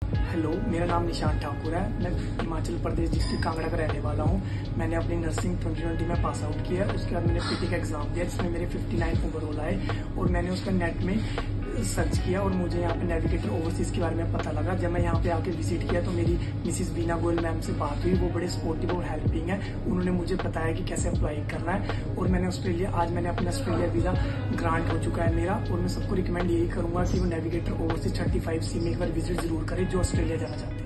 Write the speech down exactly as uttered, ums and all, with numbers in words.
Hello, मेरा नाम निशान ठाकुर है। मैं हिमाचल प्रदेश डिस्ट्रिक्ट कांगड़ा का रहने वाला हूँ। मैंने अपनी नर्सिंग ट्वेंटी ट्वेंटी में पास आउट किया। उसके बाद मैंने पीटी का एग्जाम दिया जिसमें मेरे उनसठ ओवरऑल आए और मैंने उसका नेट में सर्च किया और मुझे यहाँ पे नेविगेटर ओवरसीज के बारे में पता लगा। जब मैं यहाँ पे आके विजिट किया तो मेरी मिसिस बीना गोयल मैम से बात हुई। वो बड़े सपोर्टिव और हेल्पिंग है। उन्होंने मुझे बताया कि कैसे अप्लाई करना है और मैंने ऑस्ट्रेलिया आज मैंने अपना ऑस्ट्रेलिया वीजा ग्रांट हो चुका है मेरा। और मैं सबको रिकमेंड यही करूंगा कि वो navigator overseas thirty five C में एक बार विजिट जरूर करें जो ऑस्ट्रेलिया जाना चाहते हैं।